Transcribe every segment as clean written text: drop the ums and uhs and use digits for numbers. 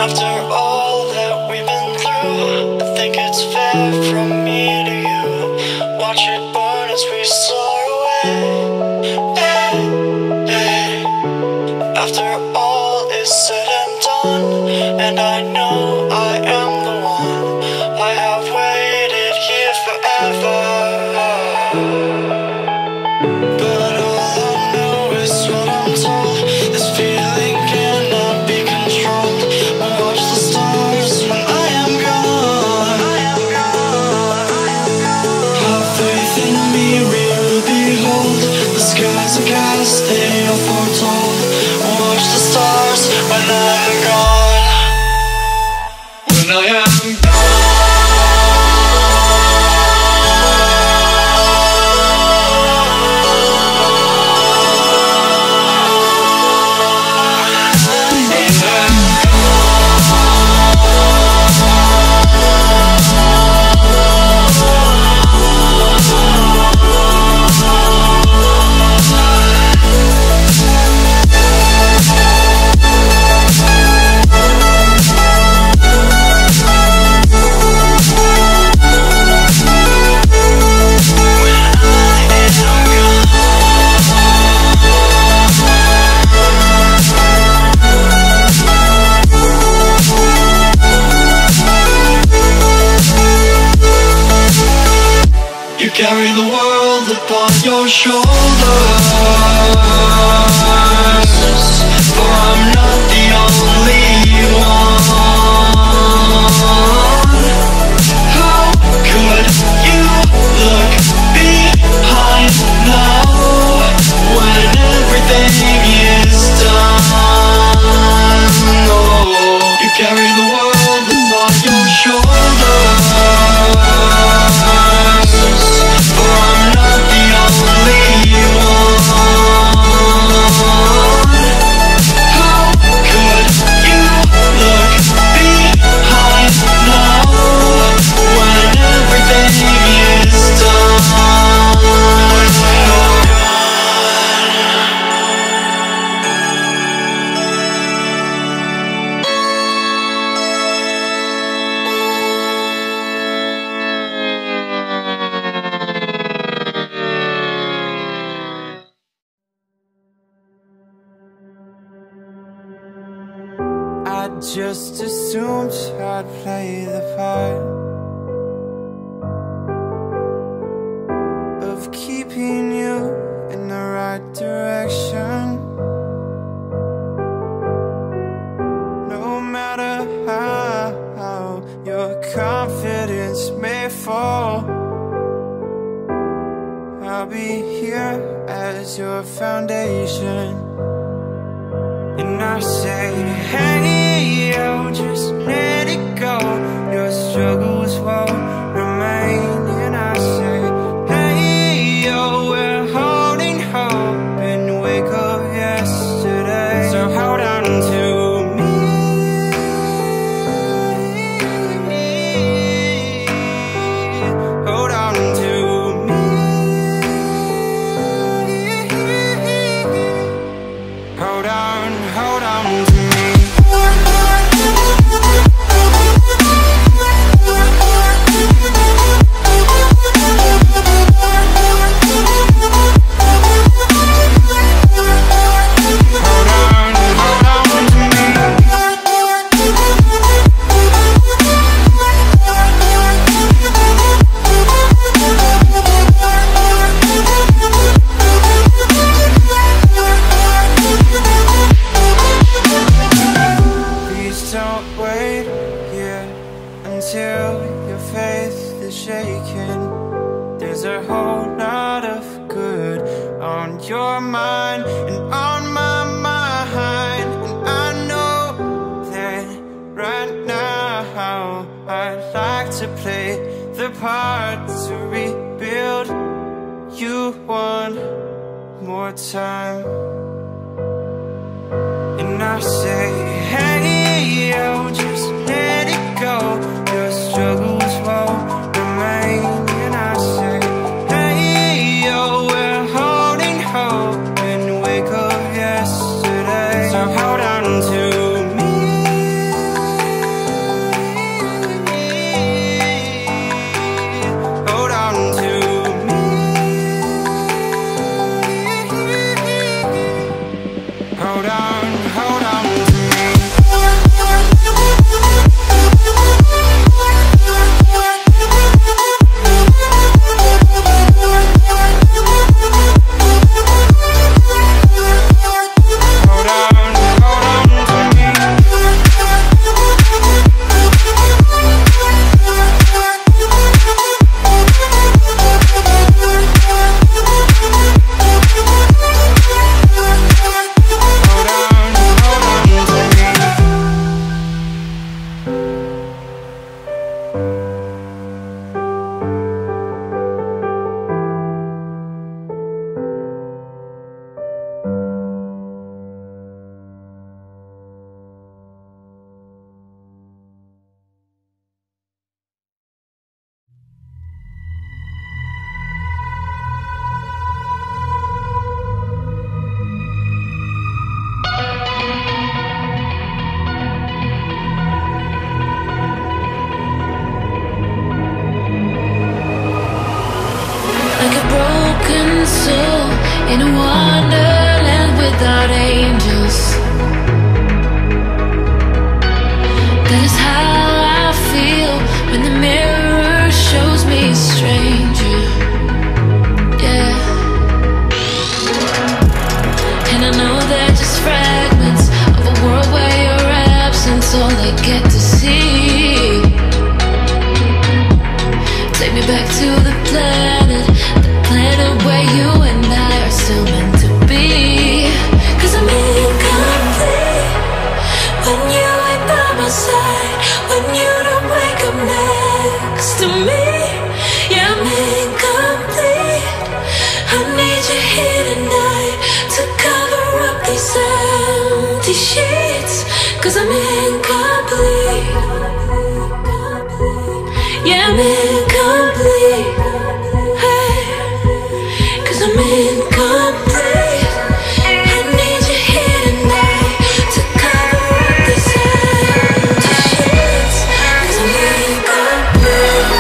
After all that we've been through, I think it's fair from me to you. Watch it burn as we soar away. Hey, hey. After all is said and done, and I know I am the one, I have waited here forever. But all I know is what I'm told. This feeling cannot be controlled. Watch the stars when I am gone. Have faith in me, real behold. The skies are cast, they are foretold. Watch the stars when I'm gone. When I am gone. You carry the world upon your shoulders, for I'm not the only one. How could you look behind now, when everything is done? Oh, you carry the world upon your shoulders, for I'm not the only one. How could you look behind now, when everything is done? I just assumed I'd play the part of keeping you in the right direction. No matter how your confidence may fall, I'll be here as your foundation. And I say, hey, yo, just let it go. Your struggles won't remain. And I say, hey, yo, we're holding hope and wake up yesterday. So hold on to me. Hold on to me. Hold on to me. Until your faith is shaken, there's a whole lot of good on your mind and on my mind. And I know that right now I'd like to play the part to rebuild you one more time. And I say, hey, yo, just let it go. Your struggles won't remain. And I say, hey, yo, we're holding hope and wake up yesterday. So hold on to me. empty sheets, 'cause I'm incomplete. Yeah, I'm incomplete. Hey, 'cause I'm incomplete. I need you here tonight to cover up these empty sheets, 'cause I'm incomplete.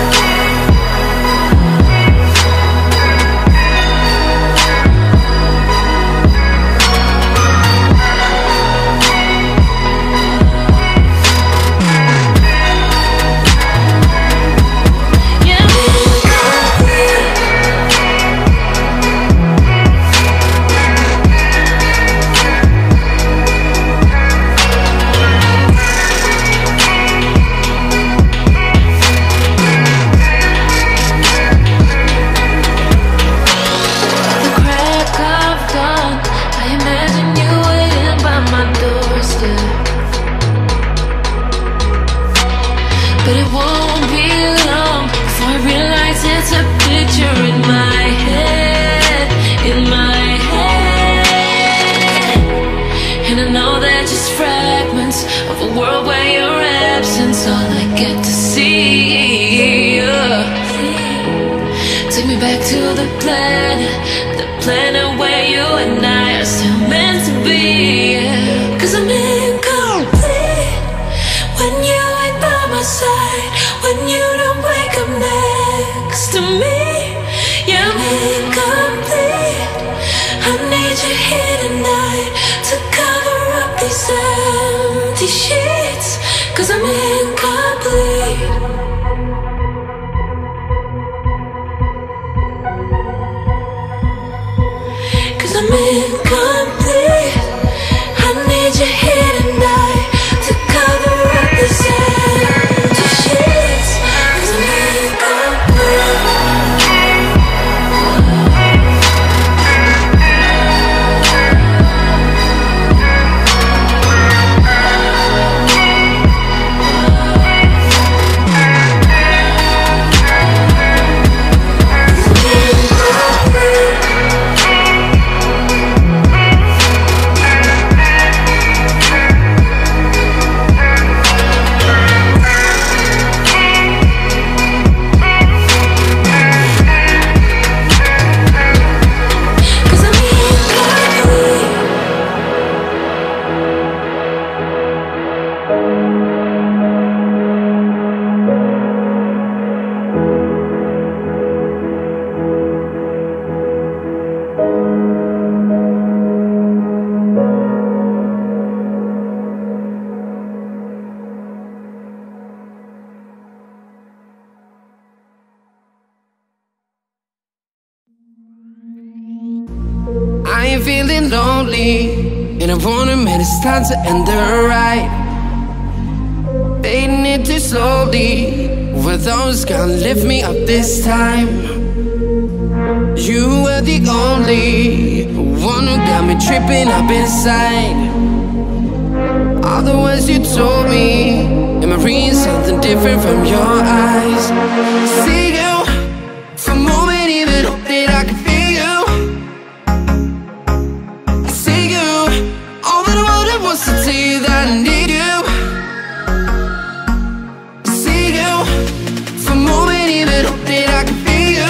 But it won't be long before I realize it's a picture in my head, in my head. And I know they're just fragments of a world where your absence all I get to see. Take me back to the planet where you and I are still meant to be. 'Cause I'm incomplete when you ain't by my side, when you don't wake up next to me. Yeah, I'm incomplete. I need you here tonight to cover up these empty sheets, 'cause I'm incomplete. I'm incomplete. I need you here tonight to cover up these empty sheets, 'cause I'm incomplete. I ain't feeling lonely, and I wanna admit it's time to end the ride. Fading it too slowly, were those gonna lift me up this time? You were the only one who got me tripping up inside. All the words you told me, am I reading something different from your eyes? See you for a moment, even hope that I can feel you. To tell you that I need you. See you for a moment, even hope that I can feel you.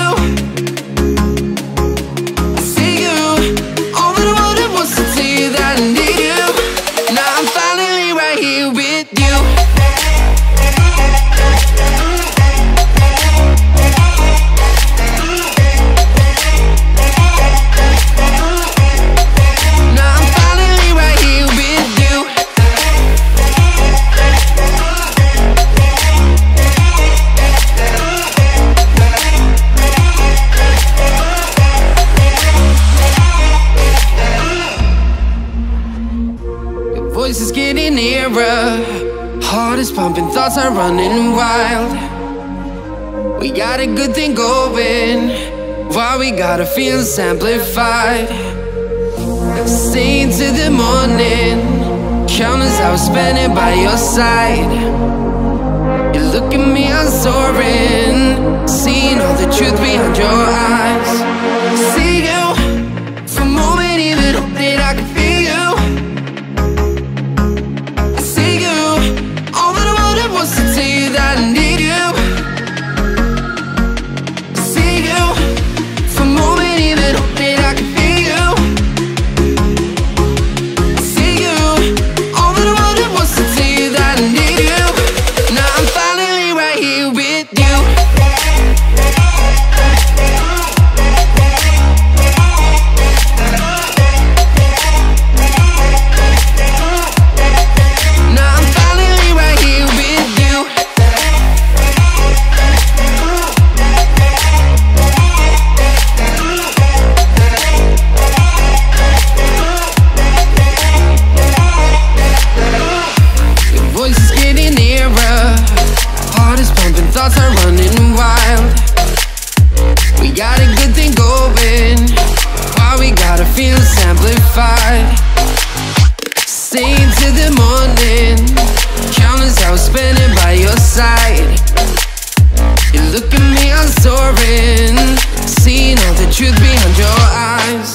See you, all that I wanted was to tell you that I need you. Now I'm finally right here with you. Voice is getting nearer, heart is pumping, thoughts are running wild. We got a good thing going, why we gotta feel amplified. Staying till the morning, countless hours spending by your side. You look at me, I'm soaring, seeing all the truth behind your eyes. See you for a moment, even hope that I can feel you. sing till the morning. Countless hours spending by your side. You look at me, I'm soaring, seeing all the truth behind your eyes.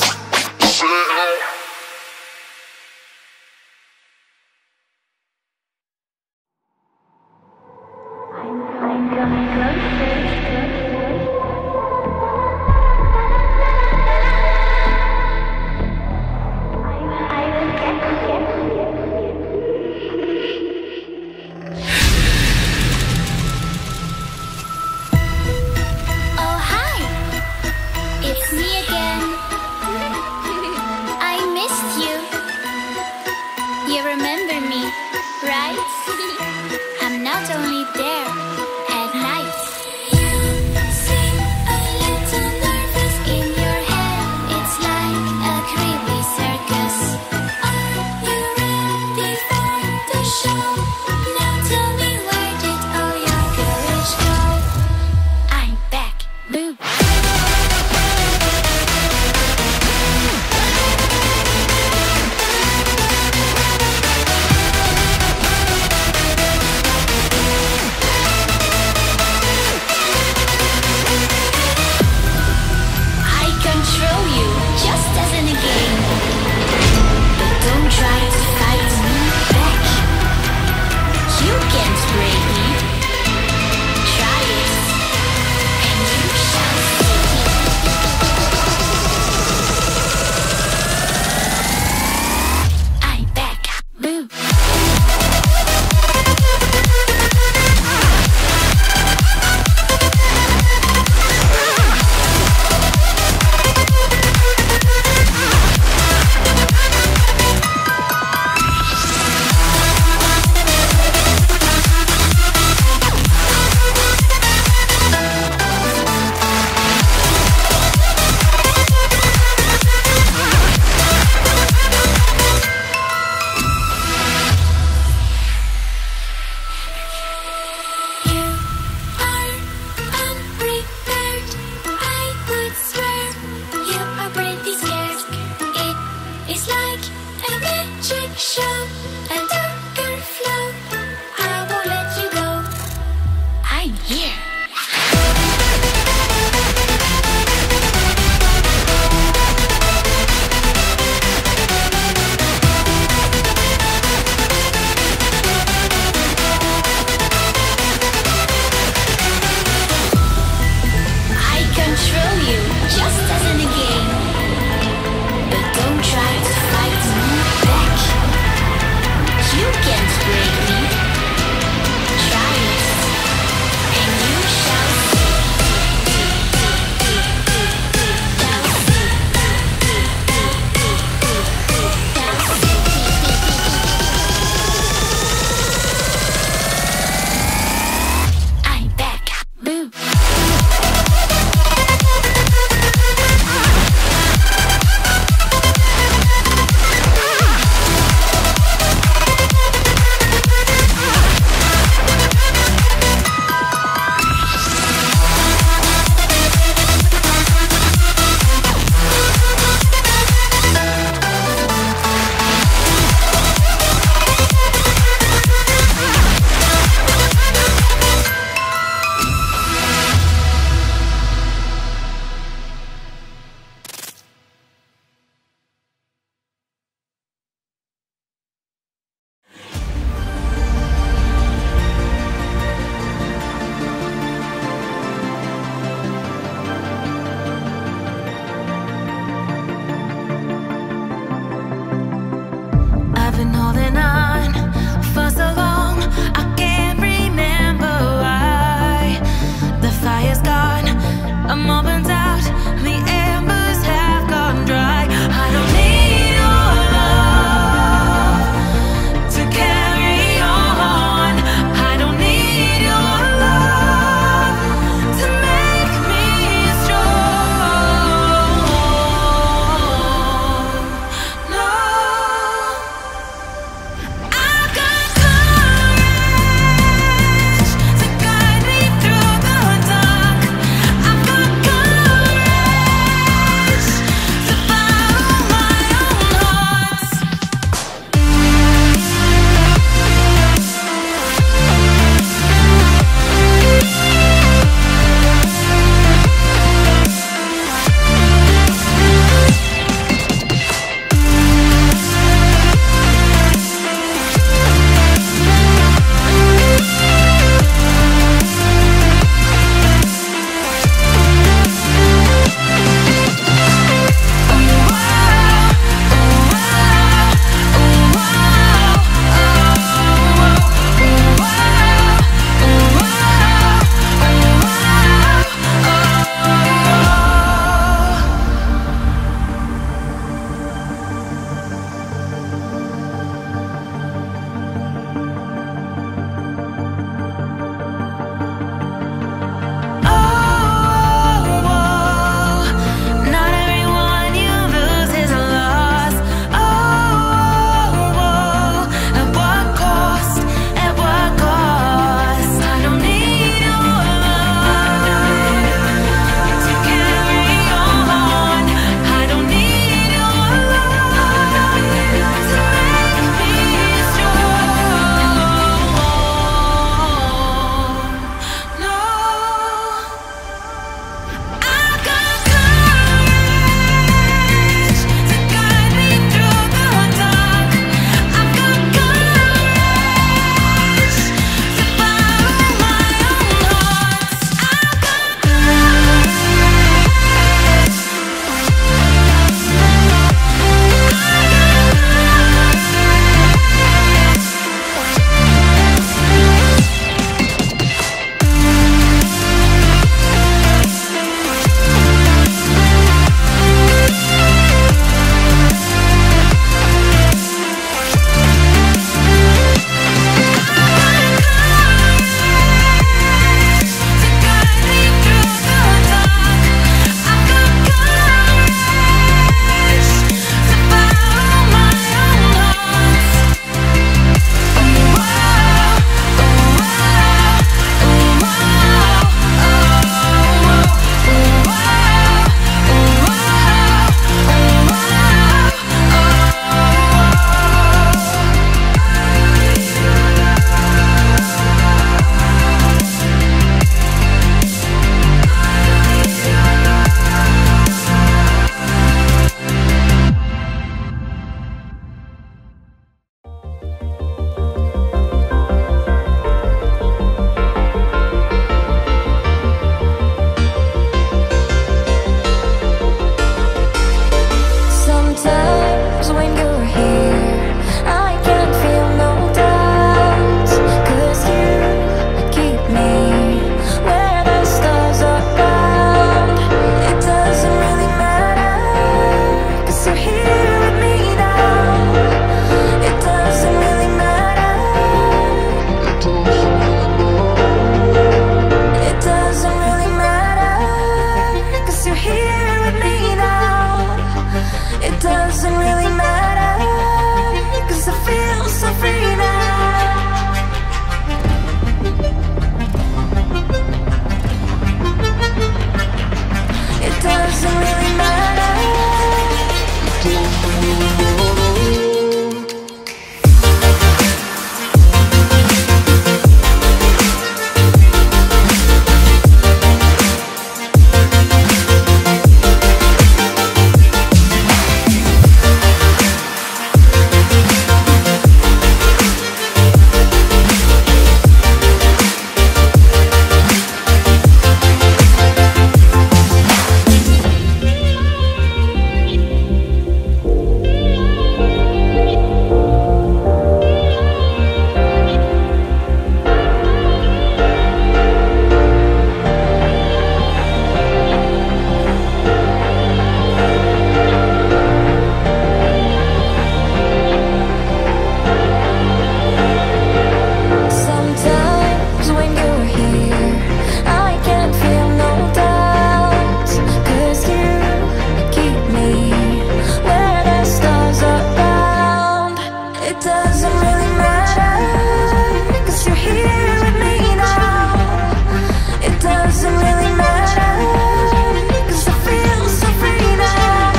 doesn't really matter, 'cause you're here with me now. It doesn't really matter, 'cause I feel so free now.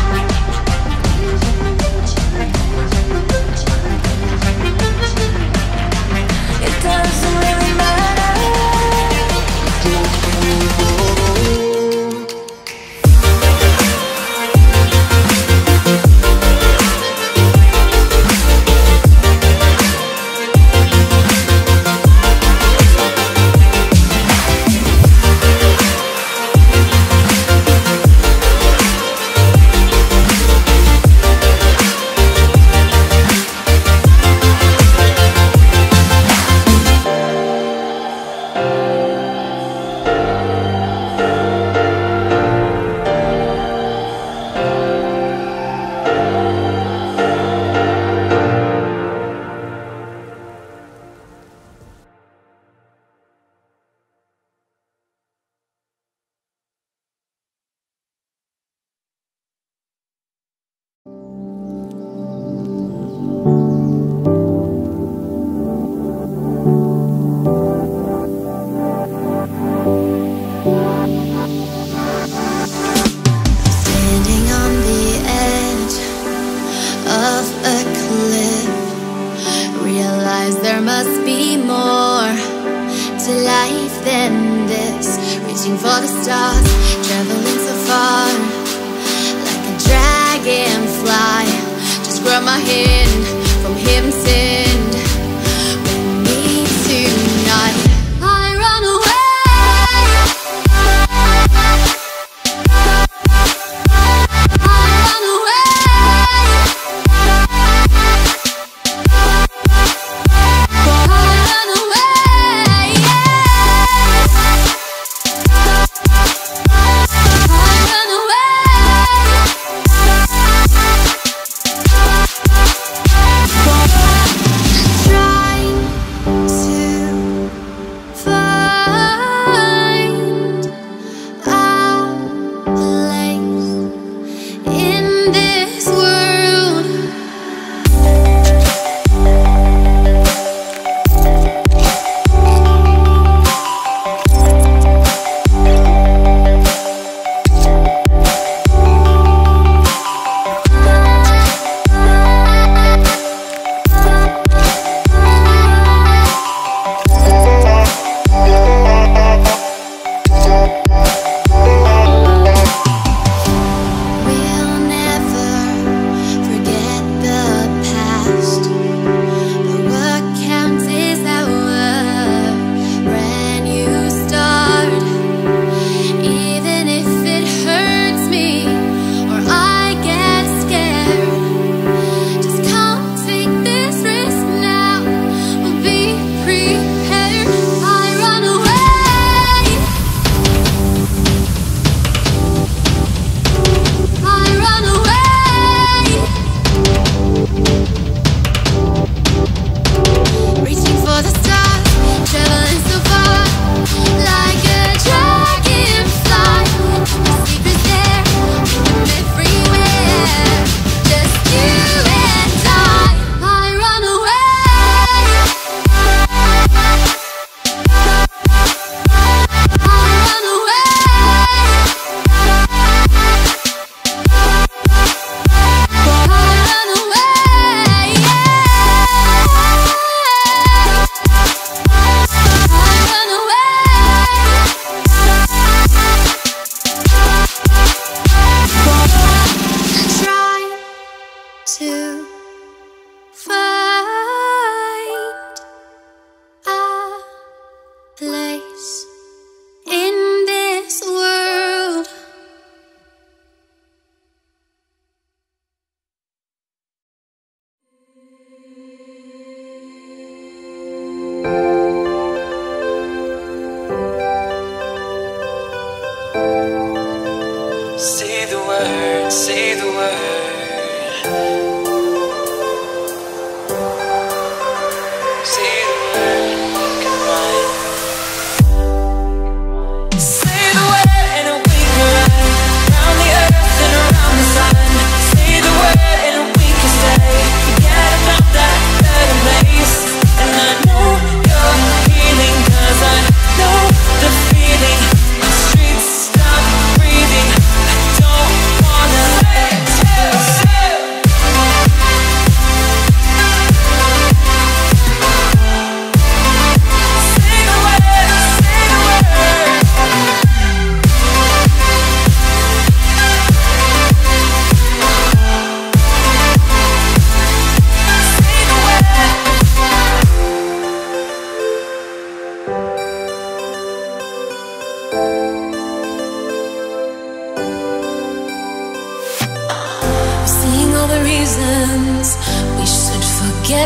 It doesn't really matter. Standing on the edge of a cliff, realize there must be more to life than this. Reaching for the stars, traveling so far, like a dragonfly. Just grab my hand from heaven's send. With me tonight, I run away.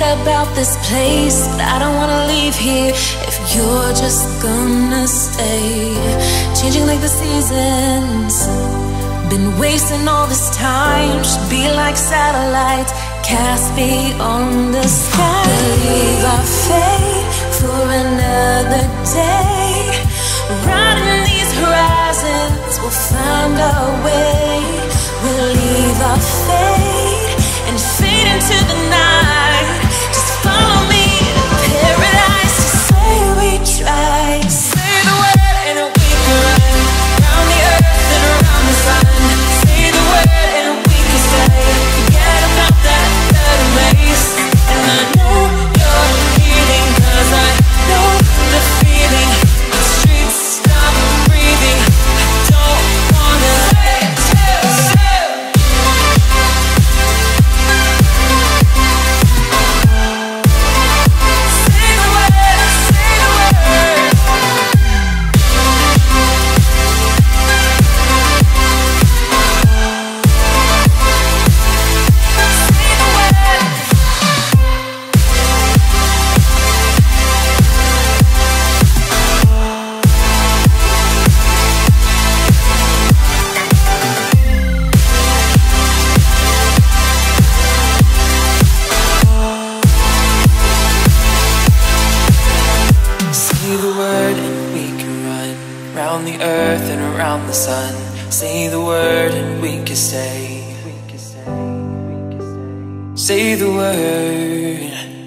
about this place, but I don't wanna leave here if you're just gonna stay. Changing like the seasons, been wasting all this time. Should be like satellites cast beyond the sky. Leave our fate for another day. Riding these horizons, we'll find our way. We'll leave our fate and fade into the night. Just follow me to paradise. Just say we tried. Say the word and we can run around the earth and around the sun. Say the word and we can stay. Forget about that third race. And I know you're healing, 'cause I know the feeling. The streets stop breathing. I don't wanna let you. Say the word, say the word. Say the word. Say the word and we can run round the earth and around the sun. Say the word and we can stay. Say the word.